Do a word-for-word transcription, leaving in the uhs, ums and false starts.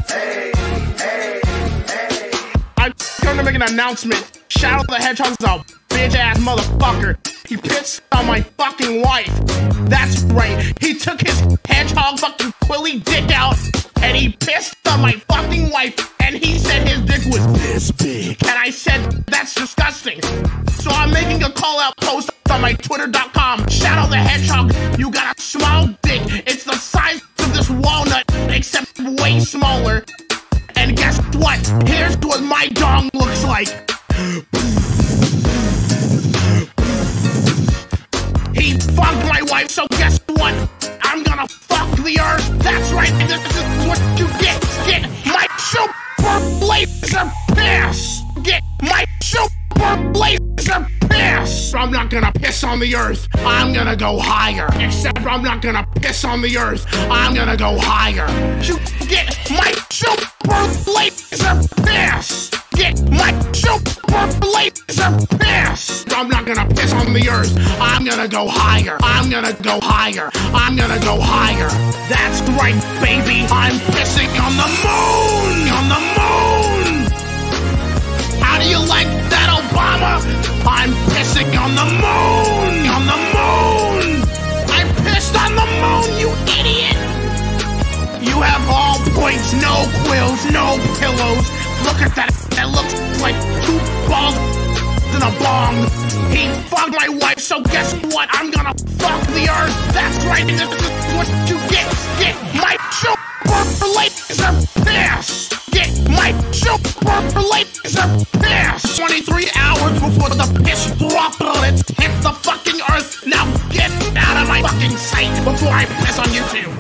Hey, hey, hey. I'm gonna make an announcement. Shadow the Hedgehog's a bitch-ass motherfucker. He pissed on my fucking wife. That's right. He took his hedgehog fucking quilly dick out and he pissed on my fucking wife and he said his dick was this big. And I said, that's disgusting. So I'm making a call-out post on my twitter dot com. Shadow the Hedgehog, you got a small dick. It's the size of this walnut, except way smaller. And guess what? Here's what my dong looks like. He fucked my wife, so guess what? I'm gonna fuck the earth. That's right, this is what you get. Get my super laser piss. Get my super laser piss. I'm not gonna piss on the earth. I'm gonna go higher. Except I'm not gonna piss on the earth. I'm gonna go higher. You get my super laser piss. Get my super laser piss. I'm not gonna piss on the earth. I'm gonna go higher. I'm gonna go higher. I'm gonna go higher. That's right, baby. I'm pissing on the moon. On the moon. How do you like that, Obama? I'm pissing on the moon. On the moon. I pissed on the moon, you idiot. You have all points, no quills, no pillows. Look at that. That looks like two balls in a bong. He fucked my wife, so guess what? I'm gonna fuck the earth. That's right, this is what you get. Get my super laser piss. Get my super laser piss. twenty-three hours before the piss droplets hit the fucking earth. Now get out of my fucking sight before I piss on YouTube.